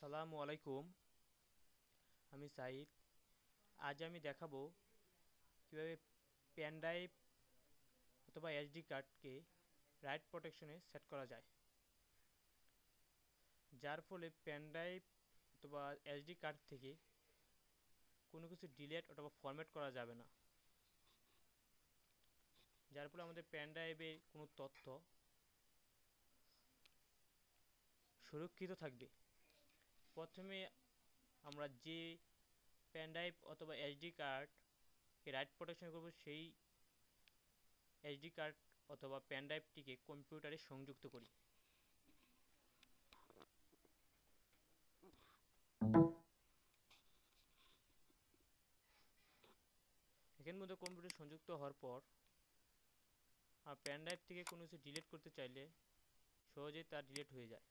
আসসালামু আলাইকুম। আমি সাইদ। আজ আমি দেখাবো কিভাবে পেন ড্রাইভ অথবা এসডি কার্ডকে রাইট প্রোটেকশনে সেট করা যায়, যার ফলে পেন ড্রাইভ অথবা এসডি কার্ড থেকে কোনো কিছু ডিলিট অথবা ফরম্যাট করা যাবে না, যার ফলে আমাদের পেন ড্রাইভে কোনো তথ্য সুরক্ষিত থাকবে। প্রথমে আমরা যে পেন ড্রাইভ অথবা এসডি কার্ডকে রাইট প্রোটেকশন করব, সেই এসডি কার্ড অথবা পেন ড্রাইভটিকে কম্পিউটারে সংযুক্ত করি। এখানের মধ্যে কম্পিউটার সংযুক্ত হওয়ার পর আর পেন ড্রাইভ থেকে কোনো কিছু ডিলিট করতে চাইলে সহজেই তা ডিলিট হয়ে যায়।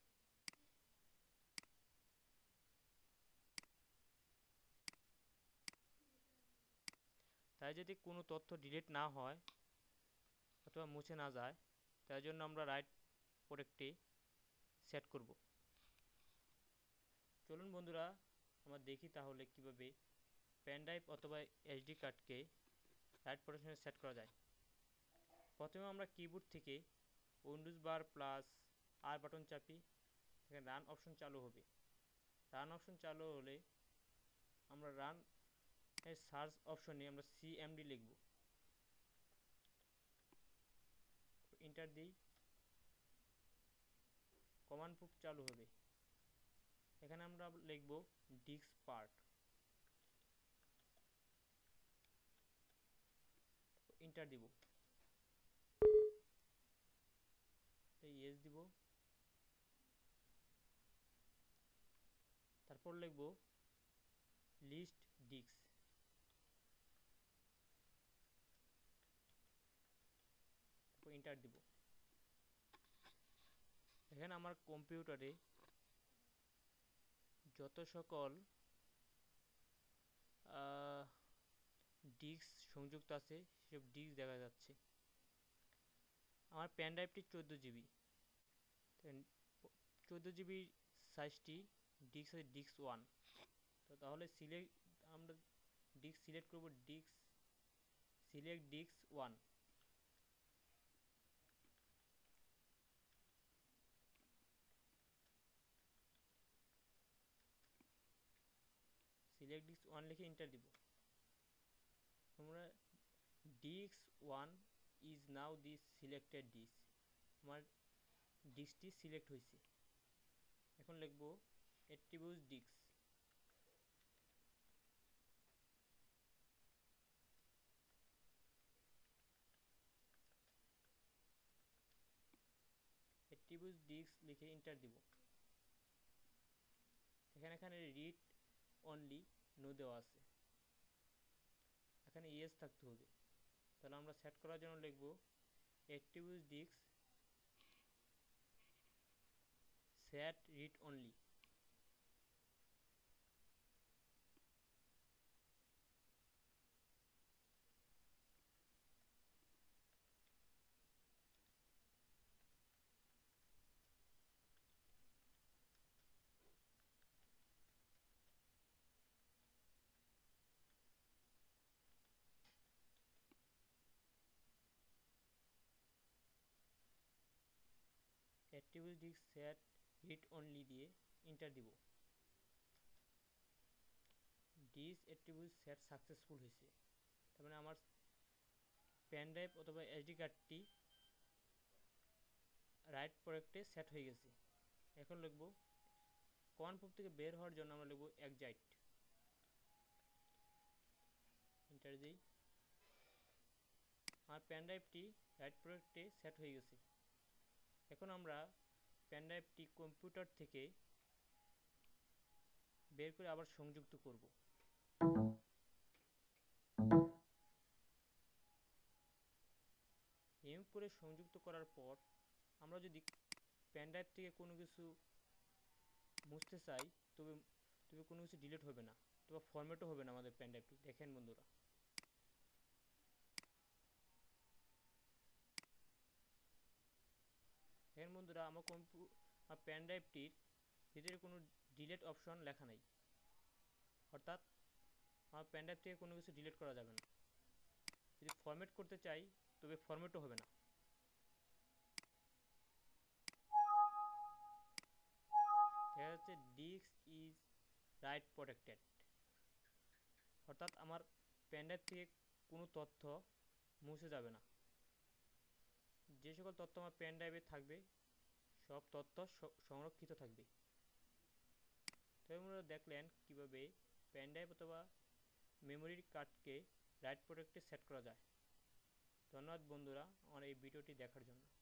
তাই যদি কোনো তথ্য ডিলিট না হয় অথবা মুছে না যায়, তার জন্য আমরা রাইট প্রোটেক্টে সেট করব। চলুন বন্ধুরা, আমরা দেখি তাহলে কিভাবে পেন ড্রাইভ অথবা এসডি কার্ডকে রাইট প্রোটেকশনে সেট করা যায়। প্রথমে আমরা কিবোর্ড থেকে windows bar plus R button চাপি, এখানে রান অপশন চালু হবে। রান অপশন চালু হলে আমরা রান এর সার্চ অপশনে আমরা সিএমডি লিখব, এন্টার দিই। কমান্ড প্রম্পট চালু হবে। এখানে আমরা লিখব ডিস্ক পার্ট, এন্টার দিব। ইয়েস দিব, তারপর লিখব লিস্ট ডিস্ক, তারপর এন্টার দিব। এখানে আমার কম্পিউটারে যত সকল ডিস্ক সংযুক্ত আছে সেসব ডিস্ক দেখা যাচ্ছে। আমার পেন ড্রাইভটি 14 জিবি, 14 জিবি সাইজটি ডিস্ক আছে ডিস্ক 1। তো তাহলে আমরা ডিস্ক সিলেক্ট করব, সিলেক্ট ডিস্ক 1। সিলেক্ট ডিস্ক 1 লিখে এন্টার দিব। তোমরা disk 1 is now the selected disk, আমার ডিস্কটি সিলেক্ট হয়েছে। এখন লিখব অ্যাট্রিবিউটস ডিস্ক, অ্যাট্রিবিউটস ডিস্ক লিখে এন্টার দিব। এখানে রিড অনলি নো দেওয়া আছে, এখানে ইয়েস থাকতে হবে। তাহলে আমরা সেট করার জন্য লিখব attributes disk set read only. Attributes disk set read only দিয়ে এন্টার দিব। ডিস অ্যাট্রিবিউট সেট সাকসেসফুল হয়েছে, তার মানে আমার পেন ড্রাইভ অথবা এসডি কার্ডটি রাইট প্রোটেক্টে সেট হয়ে গেছে। এখন লিখব কমান্ড প্রম্পট থেকে বের হওয়ার জন্য আমরা লিখব এক্সাইট, এন্টার দিই। আমার পেন ড্রাইভটি রাইট প্রোটেক্টে সেট হয়ে গেছে। এখন আমরা পেন ড্রাইভটি কম্পিউটার থেকে বের করে আবার সংযুক্ত করব। এম করে সংযুক্ত করার পর আমরা যদি পেন ড্রাইভ থেকে কোনো কিছু মুছতে চাই, তবে কোনো কিছু ডিলিট হবে না, তবে ফরম্যাটও হবে না আমাদের পেন ড্রাইভটি। দেখেন বন্ধুরা, আমার পেন ড্রাইভটির ভিতরে কোনো ডিলিট অপশন লেখা নেই, অর্থাৎ আমার পেন ড্রাইভ থেকে কোনো কিছু ডিলিট করা যাবে না। যদি ফরম্যাট করতে চাই তবে ফরম্যাটও হবে না। দেখা যাচ্ছে ডিস্ক ইজ রাইট প্রোটেক্টেড, অর্থাৎ আমার পেন ড্রাইভ থেকে কোনো তথ্য মুছে যাবে না। যে সকল তথ্য আমার পেন ড্রাইভে থাকবে সব তথ্য সংরক্ষিত থাকবে। তো আপনারা দেখলেন কীভাবে পেন ড্রাইভ অথবা মেমোরির কার্ডকে রাইট প্রোটেক্টে সেট করা যায়। ধন্যবাদ বন্ধুরা আমার এই ভিডিওটি দেখার জন্য।